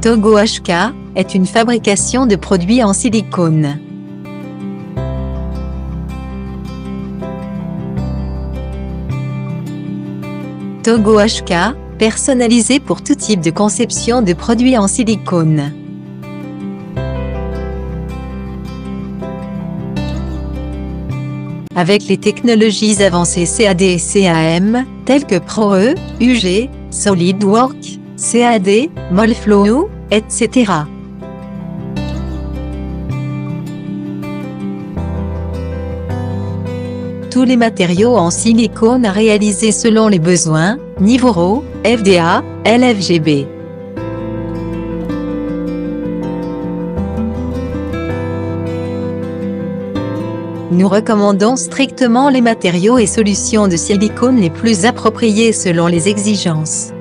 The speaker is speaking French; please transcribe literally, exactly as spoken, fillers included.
Togo H K est une fabrication de produits en silicone. Togo H K, personnalisé pour tout type de conception de produits en silicone. Avec les technologies avancées C A D et C A M, telles que ProE, U G, SolidWorks, C A D, Moldflow, et cetera. Tous les matériaux en silicone à réaliser selon les besoins, Nivoro, F D A, L F G B. Nous recommandons strictement les matériaux et solutions de silicone les plus appropriés selon les exigences.